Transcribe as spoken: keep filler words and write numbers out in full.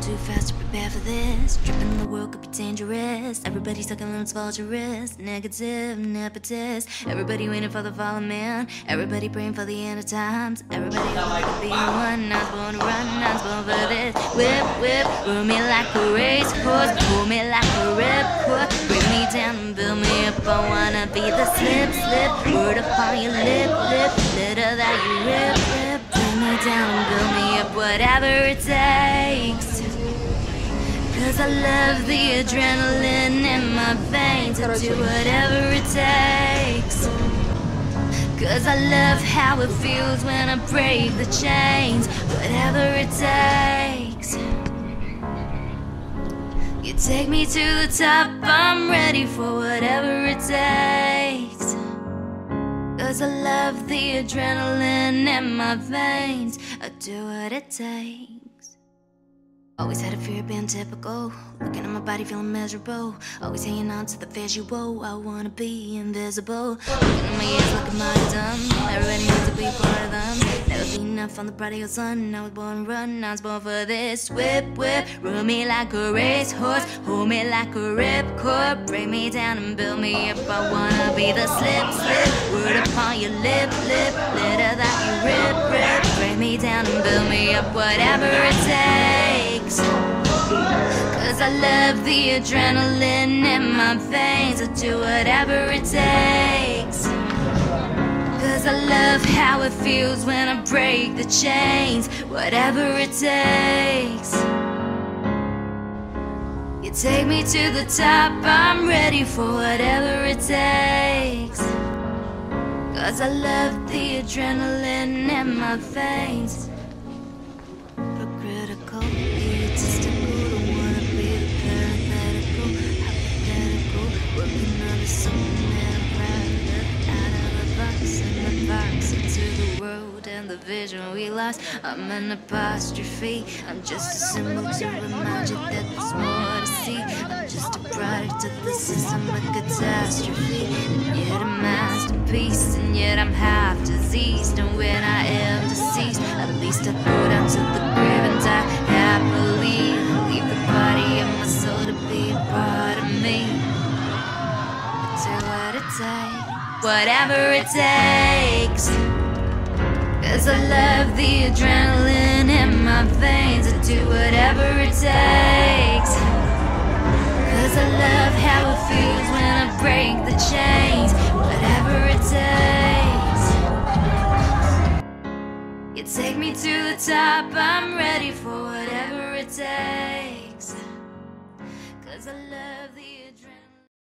too fast to prepare for this. Tripping the world could be dangerous. Everybody sucking limbs, vulturous. Negative, nepotist. Everybody waiting for the fallen man. Everybody praying for the end of times. Everybody hoping to be the one. Not born to run, not born for this. Whip, whip, rule me like a racehorse. Pull me like a ripcord. Bring me down and build me up. I wanna be the slip, slip. Word upon your lip, lip. Litter that you rip, rip. Bring me down and build me up. Whatever it takes. Cause I love the adrenaline in my veins. I'll do whatever it takes. Cause I love how it feels when I break the chains. Whatever it takes. You take me to the top, I'm ready for whatever it takes. Cause I love the adrenaline in my veins. I do what it takes. Always had a fear of being typical. Looking at my body feeling miserable. Always hanging on to the visual. I wanna be invisible. Looking at my ears looking mighty dumb. Everybody needs to be part of them. Never been enough on the prodigal son. I was born to run, I was born for this. Whip, whip, rule me like a racehorse. Hold me like a ripcord. Break me down and build me up. I wanna be the slip, slip. Word upon your lip, lip. Litter that you rip, rip. Break me down and build me up. Whatever it takes. Cause I love the adrenaline in my veins. I'll do whatever it takes. Cause I love how it feels when I break the chains. Whatever it takes. You take me to the top, I'm ready for whatever it takes. Cause I love the adrenaline in my veins. Hypocritical, egotistical, don't wanna be the parenthetical, hypothetical, working on the soul and private, out of the box and the box, into the world and the vision we lost. I'm an apostrophe, I'm just a symbol to remind you that there's more to see. I'm just a product of the system, a catastrophe, and yet a masterpiece, and yet I'm half diseased. And when I am deceased, at least I go down to the grave and die happily. Leave the body of my soul to be a part of me. I do what it takes, whatever it takes. Cause I love the adrenaline in my veins. I do whatever it takes. Cause I love how it feels when I break the chains. Whatever it takes. You take me to the top, I'm ready for whatever it takes. Cause I love the